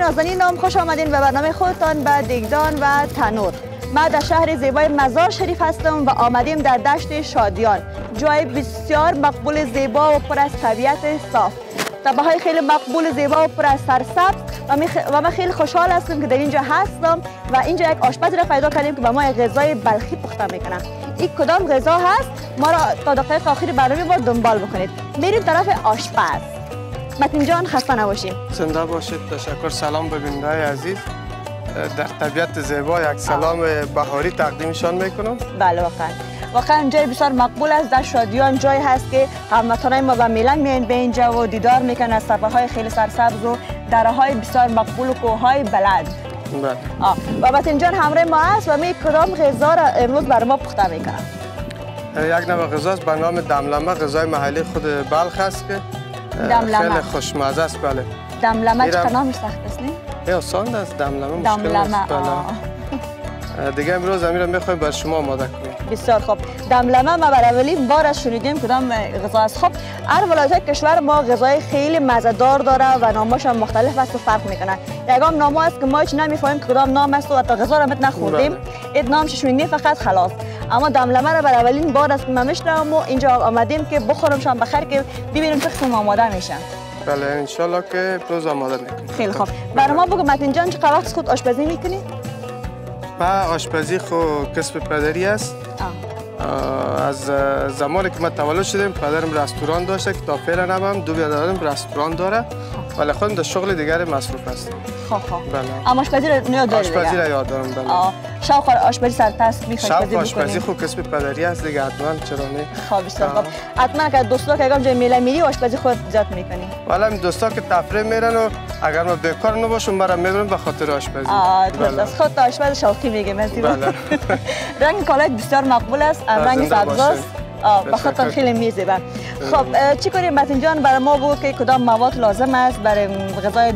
نازنینم، خوش آمدین به برنامه خودتان به دیگدان و تنور. ما در شهر زیبای مزار شریف هستم و آمدیم در دشت شادیان، جای بسیار مقبول، زیبا و پر از طبیعت صاف، تپه‌های خیلی مقبول، زیبا و پر از سرسبز و من خیلی خوشحال هستم که در اینجا هستم و اینجا یک آشپزی را پیدا کردیم که به ما غذای بلخی پخته میکنه. این کدام غذا هست؟ ما را تا دقیقه آخر برنامه با دنبال بکنید. میریم طرف آشپز. متین جان خسته نباشیم. زنده باشید. تشکر. سلام به بیننده‌های عزیز. در طبیعت زیبا یک سلام بهاری تقدیمشان میکنم. بله واقعا جای بسیار مقبول است. در شادیان جای هست که هموطنان ما به میلان میان به اینجا و دیدار میکنن از تپه‌های خیلی سرسبز و دره‌های بسیار مقبول و کوه‌های بلند. بله. و متین جان همراه ما است و می کدام غذا را امروز برای ما پخته میکنه؟ یک نوع غذاست به نام دملمه، غذای محلی خود بلخ است که خیلی خوشمزه است. بله. دملمه چه نامش سخت است نه؟ آسان است. دملمه مشکل نیست. بله. دیگه امروز امیر را میخوایم بر شما آماده کنیم. بسیار خوب. دملمه ما برای اولین بار از شنیدیم کدام غذا است. خب هر ولایت کشور ما غذای خیلی مزه‌دار داره و نامش هم مختلف است و فرق میکنه. یکم نام است که ما هیچ نمیفهمیم کدام نام است و حتی غذا را نخوردیم. این نامش شنیدیم فقط خلاص. اما دملمه را برای اولین بار است که ما میشنویم و اینجا آمدیم که بخورم شام بخیر که ببینیم چه قسم آماده میشه. بله ان شاء الله که روز آماده میکنیم. خیلی خوب. برای ما بگو متین جان چه وقت خود آشپزی میکنی؟ با آشپزی خود کسب پدری است. از زمانی که ما تولد شدیم پدرم رستوران داشته که تا فعلا هم دو برادرم رستوران داره ولی خودم در شغل دیگری مصروف هستم. خب بله. اما آشپزی را یاد داری؟ آشپزی را یاد دارم. بله. شوق آشپزی سرتست میخوای شوق آشپزی خود کسب پدری است دیگه حتما چرا نه. خب بسیار خوب. حتما که دوستا که جای میله میری آشپزی خود زیاد میکنی؟ والا دوستا که تفریح میرن و اگر ما بیکار نباشم برام میبرم به خاطر آشپزی. درست است. خود آشپز شوقی میگه مزید. بله. رنگ کالایت بسیار مقبول است. رنگ سبزاست. به خاطر خیلی میزیبه. خب چی کنیم متین جان برای ما بگو که کدام مواد لازم است برای غذای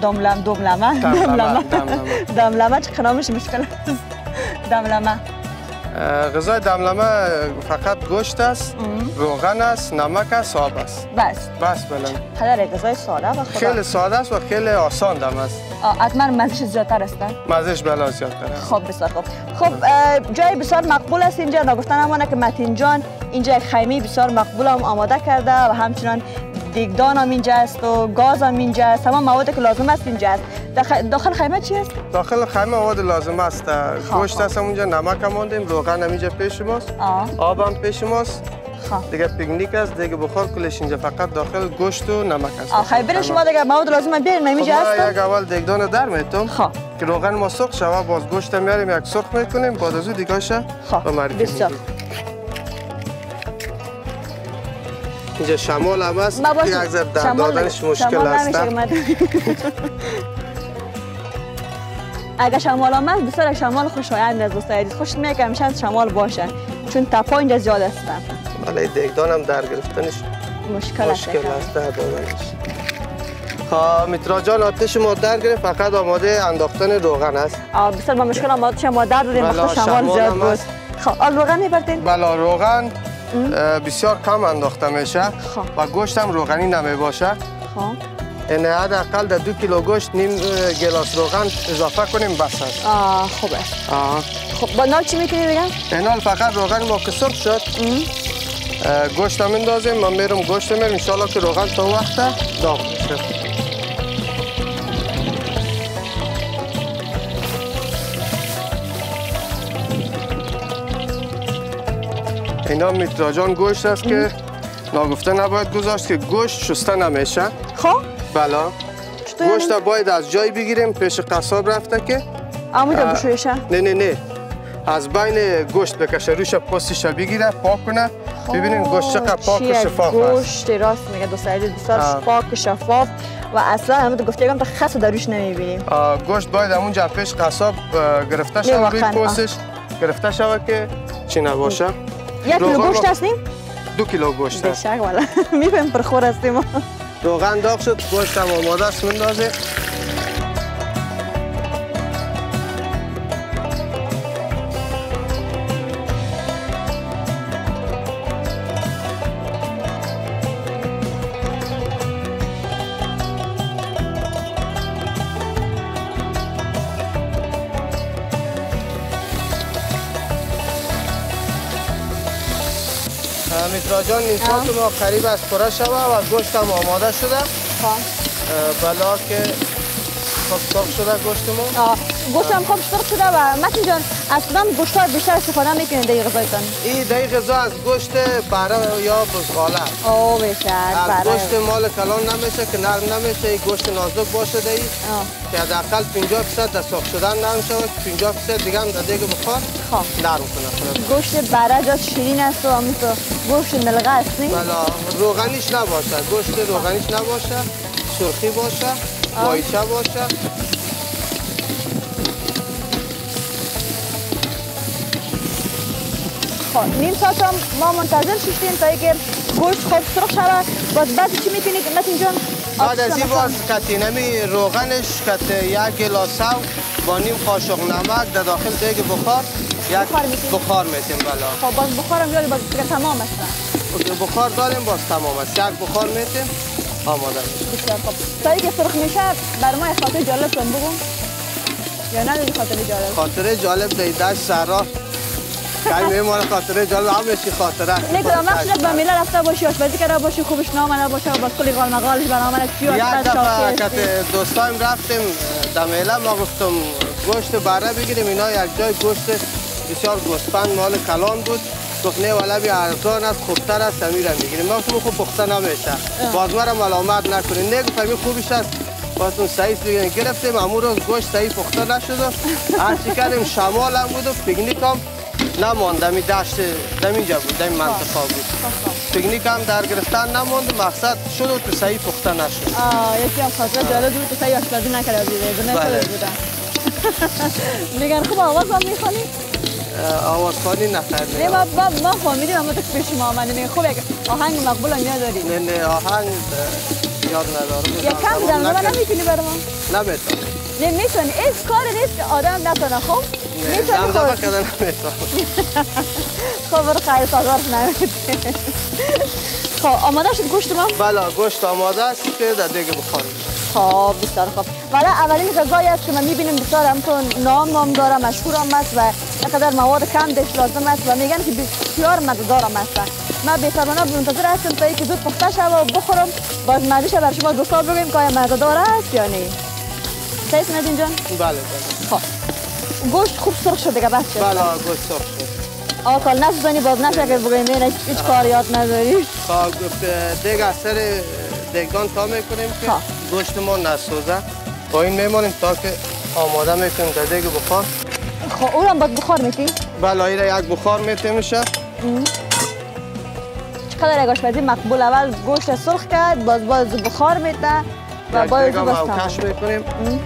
دملمه چه نامش مشکل است؟ دملمه غذای دملمه فقط گوشت است، روغن است، نمک است، آب است. بس بله. خیلی غذای ساده و خیلی ساده است و خیلی آسان دم است. حتما مزهش زیادتر است. مزهش بله زیادتر است. خب بسیار خوب. خب جای بسیار مقبول است اینجا. نگفتن همونه که متین جان اینجا یک خیمه بسیار مقبول هم آماده کرده و همچنان دیگدان هم اینجا است و گاز هم اینجا است. تمام مواد که لازم است اینجا است. داخل خیمه چی است؟ داخل خیمه مواد لازم است. گوشت است اونجا، نمک هم موندیم، روغن هم اینجا پیش ماست، آب هم پیش ماست. دیگه پیکنیک است دیگه بخور کلش اینجا فقط داخل گوشت و نمک است. خیلی شما دیگه مواد لازم بیارین اینجا است. یک اول دیگدان در میتم که روغن ما سرخ شوه باز گوشت میاریم یک سرخ میکنیم بعد از اون دیگه شه به معرفی بسیار. اینجا شمال هم است که یک ذره در دادنش مشکل است. اگه شمال هم است بسیار شمال خوشایند است دوستای عزیز. خوش میاد که همیشه شمال باشه چون تپا اینجا زیاد است. ولی دیگدان هم در گرفتنش مشکل است در دادنش. خب میترا جان آتش ما در گرفت فقط آماده انداختن روغن است. بسیار با مشکل آماده شما در دادیم وقت شمال زیاد بود. خب روغن میبردین؟ بله روغن بسیار کم انداخته میشه و گوشت هم روغنی نمی باشه. این حداقل در 2 کیلو گوشت نیم گلاس روغن اضافه کنیم بس است. خوب است. خب با نال چی میکنی دیگه؟ اینال فقط روغن ما که سرخ شد گوشت هم اندازیم. من میرم گوشت میرم ان شاءالله که روغن تا وقت داغ میشه. اینا میترا جان گوشت است که ناگفته نباید گذاشت که گوشت شسته نمیشه. خب بله. گوشت باید از جای بگیریم پیش قصاب رفته که آموده بشویشه؟ نه از بین گوشت بکشه روش پوستش بگیره پاک کنه. ببینین گوشت چقدر پاک و شفاف است. گوشت راست میگه دوست عزیز بسیار پاک و شفاف و اصلا همون گفتگم تا خس داروش نمیبینیم. گوشت باید همونجا پیش قصاب گرفته شود روی پوستش گرفته شود که چی نباشه. 1 کیلو گوشت هستیم؟ 2 کیلو گوشت است. بشک والا میفهم پرخور هستیم. روغن داغ شد گوشت هم آماده است میندازه. میترا جان نیمچات ما قریب از پره شده و گوشت هم آماده شده. بلا که خوب سرخ شده گوشت ما. گوشت هم خوب سرخ شده و متین جان از کدام گوشت ها بیشتر استفاده میکنید در غذایتان؟ این در غذا از گوشت بره یا بزغاله. بیشتر از گوشت مال کلان نمیشه که نرم نمیشه. این گوشت نازک باشه دی که حداقل 50% در سرخ شدن نرم شود، 50% دیگه هم در دیگه بخار نرم کنه. گوشت بره جا شیرین است و مثل گوشت ملغه است نی؟ بلا روغنیش نباشه، گوشت روغنیش نباشه، سرخی باشه، مایچه باشه. نیم ساعت هم ما منتظر شدیم تا اینکه گوشت خوب سرخ شود. باز بعد چی میکنید متین جان؟ بعد از این باز کتینمی روغنش کت یک گلاس با نیم قاشق نمک در داخل دیگه بخار بخار میتیم. بلا خب باز بخارم یاد باز دیگه تمام است. بخار داریم باز تمام است. یک بخار میتیم آماده میشه. بسیار خوب. تا اینکه سرخ میشه بر ما خاطر جالب کن بگو. یا نداری خاطر جالب؟ خاطر جالب دیدش سرا کمی میمونه. خاطر جالب همیشه خاطره. نگران مقصد با میله رفته باشی آشپزی کرده باشی خوبش نامده باشه و باز کلی قال مقالش برنامه چی یک دفعه که دوستایم رفتیم در میله ما گفتم گوشت بره بگیریم. اینا یک جای گوشت بسیار گوسفند مال کلان بود. گفت نه ولی بی ارزان است خوبتر است سمیره میگیریم. ما گفتم خوب پخته نمیشه باز مرا ملامت نکنید. نه گفتم خوبش است باز اون صحیح بگیریم. گرفتیم امون روز گوشت صحیح پخته نشد و هرچی کردیم شمال هم بود و پیکنیک هم نماند. دمی دشت دمینجا بود دمی منطقه بود. پیکنیک هم در گرفتن نماند. مقصد شد و تو صحیح پخته نشد. یکی هم خاطر جالب بود تو صحیح آشپزی نکرده بودم. میگن خوب آواز هم میخوانی؟ آواز خانی نخیر. نه ما فهمیدیم اما تو پیش ما آمده. میگن خوب یک آهنگ مقبول هم یاد داری؟ نه آهنگ یاد ندارم. یک کم زمزمه نمیتونی برای ما؟ نمیتونم. نه میتونی. این کار نیست که آدم نتونه. خب؟ نه زمزمه کردن نمیتونم. خب برو خیر سازارش نمیتونی. خب آماده شد گوشت ما؟ بله گوشت آماده است که در دیگه بخاریم. خب بسیار خوب. ولی اولین غذایی است که ما میبینیم بسیار همچون نام داره مشهور هم است و اینقدر مواد کم بهش لازم است و میگن که بسیار مزه‌دار هم است. ما بی‌صبرانه منتظر هستم تا اینکه زود پخته شود و بخورم باز مزه‌ش برای شما دوستان بگیم که آیا مزه‌دار است یا نه. صحیح است نادین جان؟ بله. خب گوشت خوب سرخ شد دیگه بس شد. بله گوشت سرخ شد. کال نسوزانی باز نشه که بگیم نه هیچ کار یاد نداری. خب دیگه از سر دیگان تا میکنیم که گوشت ما نسوزه. با این میمونیم تا که آماده میکنیم در دیگه بخار. خب اونم باز بخار میتی؟ بله ایره یک بخار میتی میشه. چقدر یک آشپزی مقبول. اول گوشت سرخ کرد باز بخار میته و باز دیگه ما کش میکنیم.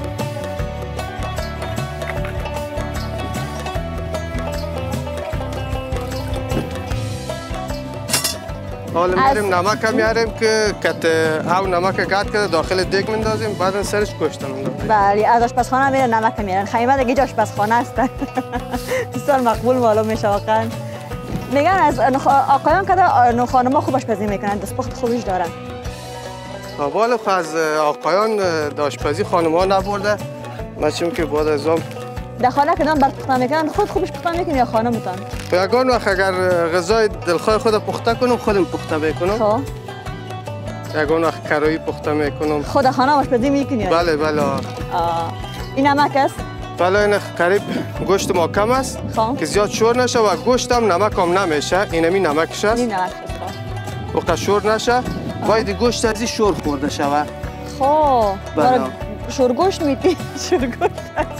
حالا میریم نمک هم میاریم که کت او نمک قطع کرده داخل دیگ میندازیم بعد سرش گوشت میندازیم. بله از آشپزخانه میرن نمک میارن. خیمه دیگه آشپزخانه است. بسیار مقبول معلوم میشه واقعا. میگن از آقایان که خانم‌ها خوب آشپزی میکنن دستپخت خوبش دارن. والا از آقایان آشپزی خانم‌ها نبرده. ما چون که بعد از در خانه که نان بر پخته میکنن خود خوبش پخته میکنن یا خانمتان؟ یگان وقت اگر غذای دلخواه خود پخته کنم خودم پخته میکنم. خب یگان وقت کرایی پخته میکنم. خود خانه آشپزی میکنی؟ بله. این نمک است؟ بله این قریب گوشت ما کم است که زیاد شور نشه و گوشت هم نمک هم نمیشه. اینمی نمکش است. این نمک است. وقت شور نشه باید گوشت از این شور خورده شود. خب شورگوشت میتی؟ شورگوشت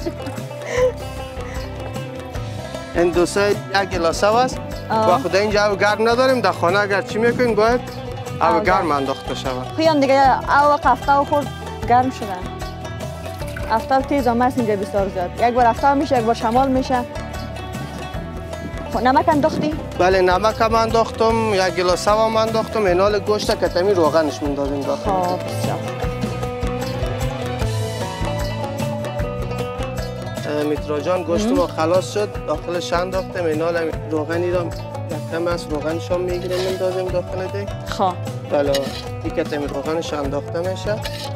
این دوسته یک گلاسه است و خود اینجا گرم نداریم. در خانه اگر چی میکنیم باید او گرم انداخته شود. خیام دیگه او هفته و خورد گرم شدن. هفته تیز هم هست اینجا بسیار زیاد. یک بار هفته میشه یک بار شمال میشه. نمک انداختی؟ بله نمک هم انداختم. یک گلاسه هم انداختم. اینال گوشت که تمی روغنش میندازیم داخل. خب بسیار میترا جان گوشت ما خلاص شد داخلش انداختم. اینال روغنی را کم از روغنش هم میگیریم میندازیم داخل دیگ. خب بله این که تمی روغنش انداخته میشه.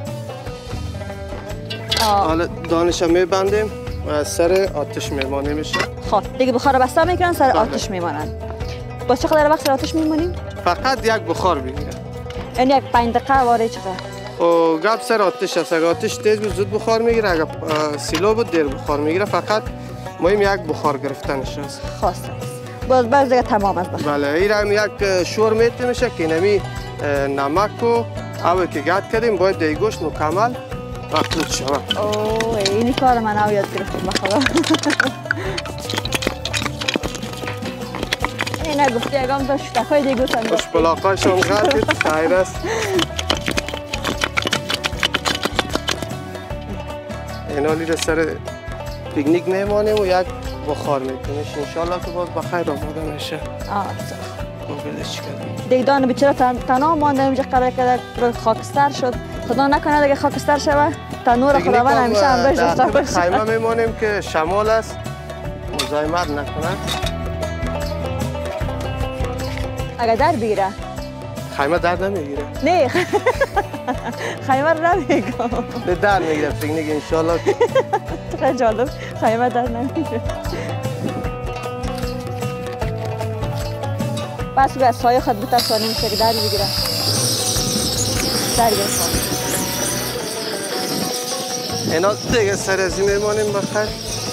حالا دانش هم میبندیم و از سر آتش میمانه میشه. خب دیگه بخار بسته میکنن سر آتش میمانن. با چقدر وقت آتش میمونیم؟ فقط یک بخار بگیره. یعنی یک 5 دقیقه واره چقدر؟ و گپ سر آتش است. اگه آتش تیز بود زود بخار میگیره، اگه سیلو بود دیر بخار میگیره. فقط مهم یک بخار گرفتنش است. خواسته است. باز دیگه تمام است. بله، این هم یک شور میته میشه که نمی نمک و آبی که گرد کردیم باید دیگه گوشت مکمل مخلوط شود. اوه اینی کار من او یاد گرفتم بخدا. اینه گفتی اگم تو شتکای دیگه گوشتن گفتی. خوش پلاقایش هم غردید خیر است. این حالی را سر پیکنیک میمانیم و یک بخار میکنیش. انشالله که باز بخیر آماده میشه. بلش کردیم. دیگدان بیچاره تنها مانده اینجا قرار کرده خاکستر شد. خدا نکنه دیگه خاکستر شوه. تنور خداوند همیشه هم بهش داشته باشه. خیمه میمانیم که شمال است. مزاحمت نکنه. اگه در بگیره خیمه در نمیگیره. نه خیمه رو نمیگم. نه در میگیره پیکنیک انشالله. چقدر جالب خیمه در نمیگیره. بس که از سایه خود بترسانیم که در بگیره. در بگیره. اینا دیگه سر ازی میمانیم بخیر.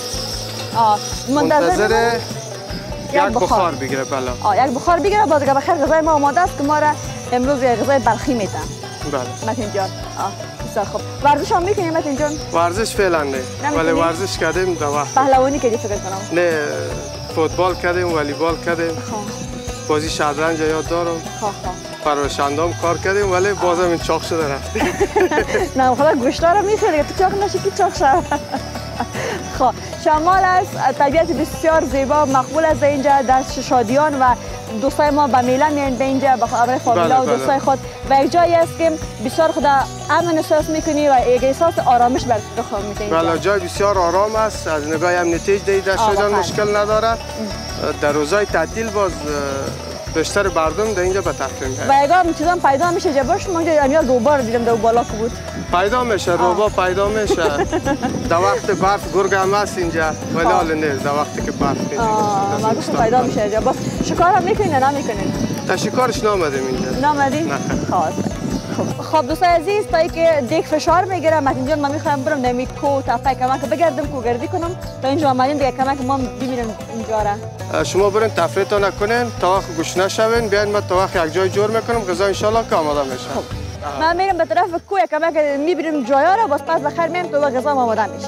منتظر یک بخار بگیره. بله. یک بخار بگیره باز که بخیر غذای ما آماده است که ما را امروز یک غذای بلخی میتن. بله. متین جان. بسیار خوب. ورزش هم میکنیم متین جان؟ ورزش فعلا نه. ولی ورزش کردیم در وقت. پهلوانی کردی فکر کنم. نه فوتبال کردیم، والیبال کردیم. بازی شطرنج یاد دارم. پرورش اندام کار کردیم ولی بازم این چاق شده رفتیم. نه خدا گوشتارم نیست دیگه تو چاق نشی که چاق شد. خب شمال است، طبیعت بسیار زیبا و مقبول است اینجا در شادیان و دوستای ما به میله میان به اینجا به خاطر فامیلا و دوستای خود و یک جایی است که بسیار خدا امن احساس میکنی و یک احساس آرامش بر خود میکنی. بله جای بسیار آرام است، از نگاه امنیتی دیده شدن مشکل نداره. در روزهای تعطیل باز بیشتر مردم در اینجا به تفریح میرن. و اگه چیزام پیدا میشه جبرش ما اینجا روبا رو دیدم در بالا که بود. پیدا میشه روبا پیدا میشه. در وقت برف گرگ هم هست اینجا ولی حال نیست در وقتی که برف میشه. پیدا میشه اینجا. بس شکار هم میکنین نه نمیکنین؟ تا شکارش نامدیم اینجا. نامدی؟ نه. خب دوستای عزیز تا که دیگه فشار میگیره متین جان من میخوام برم نمی کو تفای کمک بگردم کوگردی کنم تا اینجا اومدیم دیگه کمک ما ببینیم اینجا را. شما برین تفریحتون نکنین تا وقت گوش نشوین بیاین ما تا وقت یک جای جور میکنم غذا ان شاء الله که آماده میشه. من میرم به طرف کو کمک میبینیم جایا را باز پس بخیر میام تو غذا آماده میشه.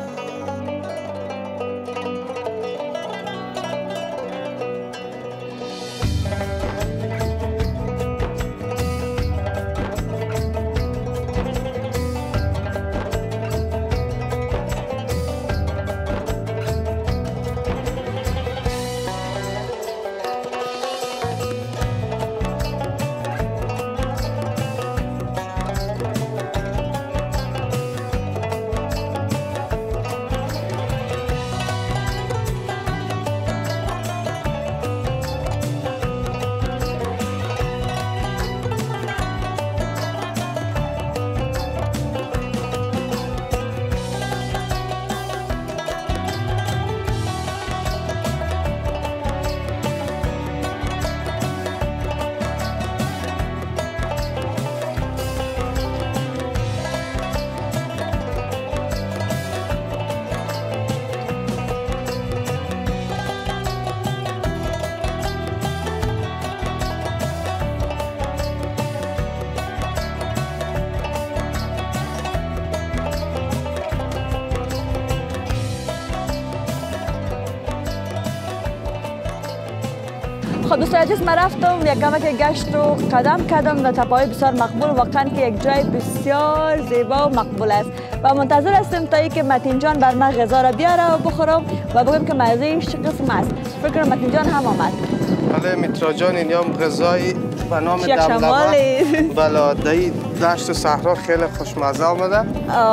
خب دوستان عزیز من رفتم یک کمک گشت و قدم کردم در تپه‌های بسیار مقبول واقعا که یک جای بسیار زیبا و مقبول است و منتظر هستم تا اینکه متین جان بر من غذا را بیاره و بخورم و بگم که مزه‌اش چه قسم است. فکر کنم متین جان هم آمد. بله میترا جان اینجا غذای به نام دملمه بله دایی دشت و صحرا خیلی خوشمزه آمده.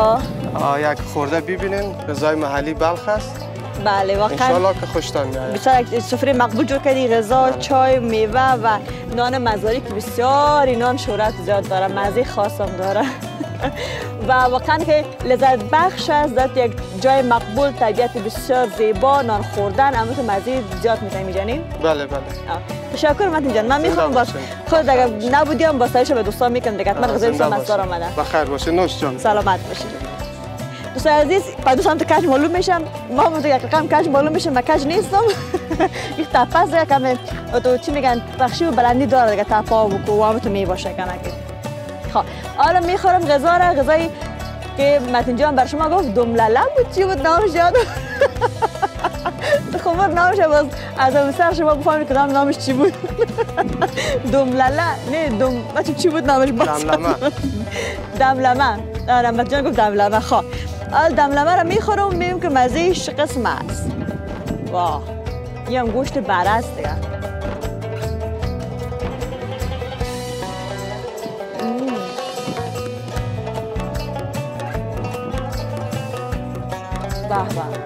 یک خورده ببینین غذای محلی بلخ است. بله واقعا انشالله که خوشتان میاد. بسیار سفره مقبول جور کردی غذا، چای، میوه و نان مزاری که بسیار اینان شهرت زیاد داره، مزه خاص هم داره. و واقعا که لذت بخش است در یک جای مقبول، طبیعت بسیار زیبا، نان خوردن، اما تو مزه زیاد میتونی میجنین؟ بله بله. تشکر متین جان. من میخوام با خود اگر نبودیم با سایش به دوستان میکنم دیگه. من غذای سمسار آمده. بخیر باشه. نوش جان. سلامت باشید. دوستان عزیز، بعد دوستان تو کج معلوم میشم. ما هم دیگه کم کج معلوم میشم، من کج نیستم. یک تپه دیگه کم تو چی میگن بخشی و بلندی داره دیگه، تپه و کوام تو می باشه کنه که. خب حالا میخورم غذا را، غذایی که متین جان بر شما گفت دوملاله بود. چی بود نامش یاد؟ خبر نامش باز از اون سر شما بفهمید کدام نامش چی بود. دوملاله نه دوم چی بود نامش باز؟ دملمه. آره متین جان گفت دملمه. خب حال دملمه را میخورم، میبینم که مزهش قسم است. واه این هم گوشت بره است دیگه. به به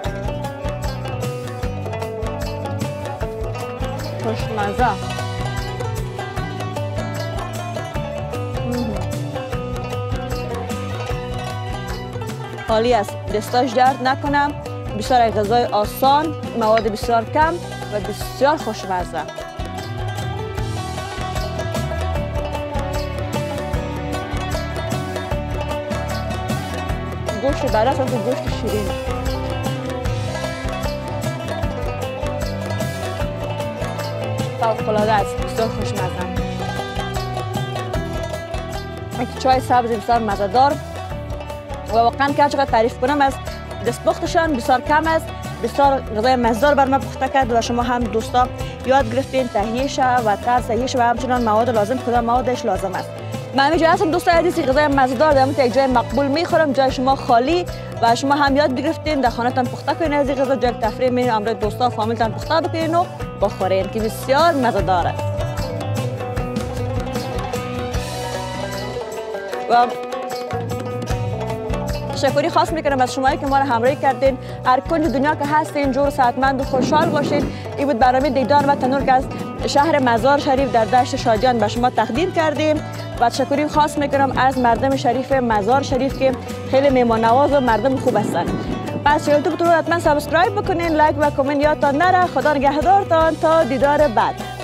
خوشمزه. حالی است دستاش درد نکنم. بسیار غذای آسان، مواد بسیار کم و بسیار خوشمزه. گوشت بره است، گوشت شیرین. فوق‌العاده است، بسیار خوشمزه. یک چای سبز بسیار مزه‌دار و واقعا که چقدر تعریف کنم از دستپختشان بسیار کم است. بسیار غذای مزه‌دار بر ما پخته کرد و شما هم دوستا یاد گرفتین تهیه‌اش و طرزش و همچنان مواد لازم، کدام موادش لازم است. من همینجا هستم دوستان عزیز، غذای مزه‌دار در یک جای مقبول میخورم، جای شما خالی و شما هم یاد بگرفتین در خانه‌تان پخته کنین از این غذا، جای تفریح می امروز دوستا فامیلتان پخته بکنین و بخورین که بسیار مزه‌دار است. و تشکری خاص میکنم از شما که ما را همراهی کردین. هر کنج دنیا که هستین جور صحتمند و خوشحال باشین. این بود برنامه دیدار و تنور که از شهر مزار شریف در دشت شادیان به شما تقدیم کردیم و تشکری خاص میکنم از مردم شریف مزار شریف که خیلی مهمان نواز و مردم خوب هستند. پس یوتیوب رو حتما سابسکرایب بکنین، لایک و کامنت یادتان نره. خدا نگهدارتان تا دیدار بعد.